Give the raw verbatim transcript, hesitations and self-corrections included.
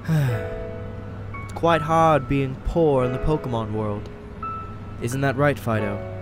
It's quite hard being poor in the Pokemon world. Isn't that right, Fidough?